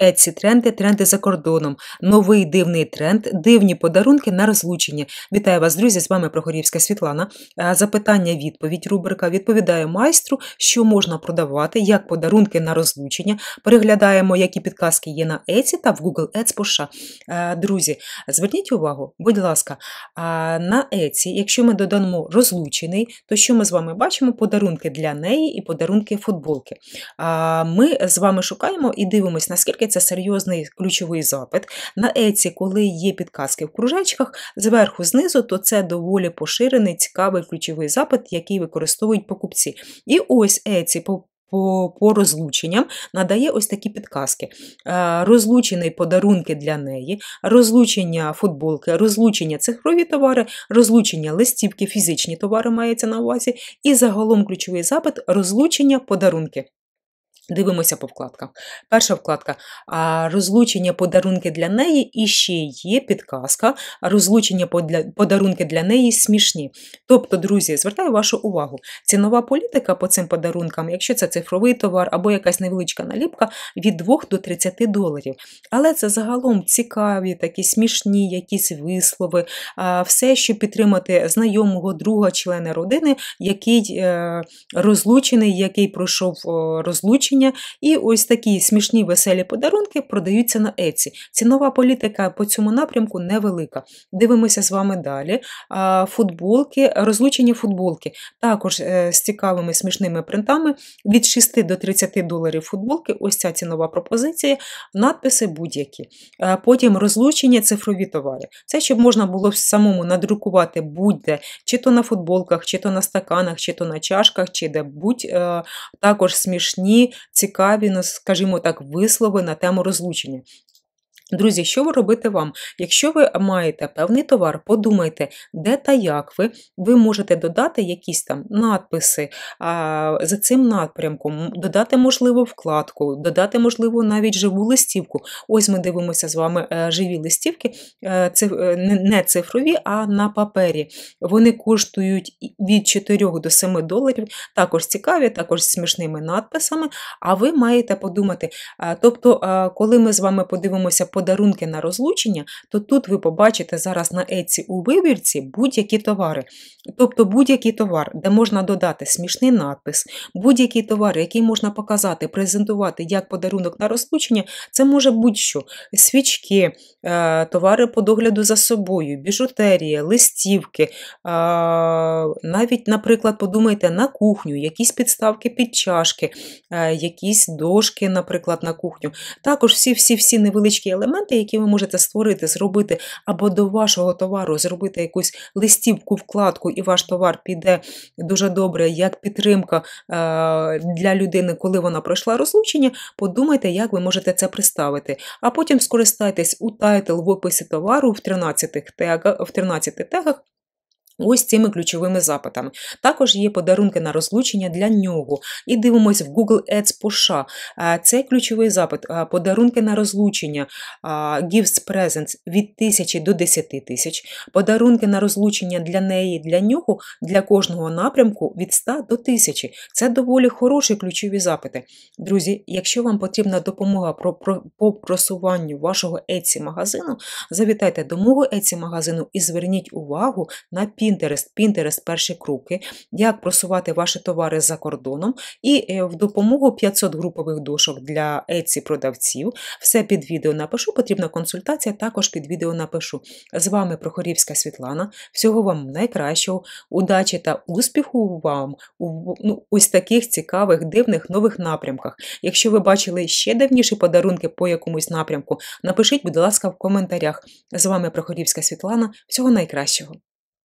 Etsy тренди, тренди за кордоном, новий дивний тренд, дивні подарунки на розлучення. Вітаю вас, друзі, з вами Прохорівська Світлана. Запитання-відповідь рубрика «Відповідаю майстру», що можна продавати, як подарунки на розлучення. Переглядаємо, які підказки є на Etsy та в Google Ads по США. Друзі, зверніть увагу, будь ласка, на Etsy, якщо ми додамо розлучений, то що ми з вами бачимо? Подарунки для неї і подарунки футболки. Ми з вами шукаємо і дивимося, наскільки це серйозний ключовий запит. На Etsy, коли є підказки в кружечках, зверху, знизу, то це доволі поширений, цікавий ключовий запит, який використовують покупці. І ось Etsy по розлученням надає ось такі підказки. Розлучений подарунки для неї, розлучення футболки, розлучення цифрові товари, розлучення листівки, фізичні товари мається на увазі, і загалом ключовий запит – розлучення подарунки. Дивимося по вкладках. Перша вкладка – розлучення подарунки для неї, і ще є підказка – розлучення подарунки для неї смішні. Тобто, друзі, звертаю вашу увагу, цінова політика по цим подарункам, якщо це цифровий товар або якась невеличка наліпка, від 2 до 30 доларів. Але це загалом цікаві, такі смішні якісь вислови, все, щоб підтримати знайомого, друга, члена родини, який розлучений, який пройшов розлучення. І ось такі смішні веселі подарунки продаються на Etsy. Цінова політика по цьому напрямку невелика. Дивимося з вами далі. Футболки, розлучення футболки. Також з цікавими смішними принтами. Від 6 до 30 доларів футболки. Ось ця цінова пропозиція. Надписи будь-які. Потім розлучення цифрові товари. Це щоб можна було самому надрукувати будь-де, чи то на футболках, чи то на стаканах, чи то на чашках, чи де-будь. Також смішні, цікаві, скажімо так, вислови на тему розлучення. Друзі, що ви робите вам? Якщо ви маєте певний товар, подумайте, де та як ви можете додати якісь там надписи за цим напрямком, додати, можливо, вкладку, додати, можливо, навіть живу листівку. Ось ми дивимося з вами живі листівки, не цифрові, а на папері. Вони коштують від 4 до 7 доларів, також цікаві, також з смішними надписами, а ви маєте подумати, тобто, коли ми з вами подивимося подарунки на розлучення, то тут ви побачите зараз на Etsy у вибірці будь-які товари. Тобто будь-який товар, де можна додати смішний надпис, будь-який товар, який можна показати, презентувати як подарунок на розлучення, це може будь-що. Свічки, товари по догляду за собою, біжутерія, листівки, навіть, наприклад, подумайте на кухню, якісь підставки під чашки, якісь дошки, наприклад, на кухню. Також всі невеличкі елементи, які ви можете створити, зробити, або до вашого товару зробити якусь листівку, вкладку, і ваш товар піде дуже добре, як підтримка для людини, коли вона пройшла розлучення, подумайте, як ви можете це представити. А потім скористайтесь у тайтл в описі товару в 13 тегах, ось цими ключовими запитами. Також є подарунки на розлучення для нього. І дивимось в Google Ads по США. Це ключовий запит. Подарунки на розлучення, gifts presents від 1000 до 10 тисяч. Подарунки на розлучення для неї, для нього, для кожного напрямку від 100 до 1000. Це доволі хороші ключові запити. Друзі, якщо вам потрібна допомога по просуванню вашого Etsy-магазину, завітайте до мого Etsy-магазину і зверніть увагу на Pinterest – перші кроки, як просувати ваші товари за кордоном, і в допомогу 500 групових дошок для Etsy-продавців. Все під відео напишу, потрібна консультація, також під відео напишу. З вами Прохорівська Світлана. Всього вам найкращого, удачі та успіху вам у ось таких цікавих, дивних, нових напрямках. Якщо ви бачили ще давніші подарунки по якомусь напрямку, напишіть, будь ласка, в коментарях. З вами Прохорівська Світлана. Всього найкращого.